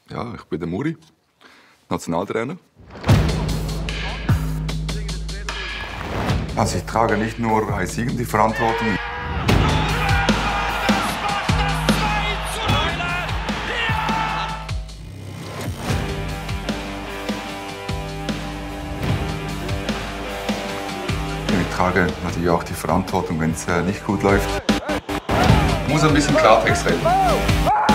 Ja, ich bin der Muri, Nationaltrainer. Also ich trage nicht nur als Siegen die Verantwortung. Ich trage natürlich auch die Verantwortung, wenn es nicht gut läuft. Ich muss ein bisschen Klartext reden.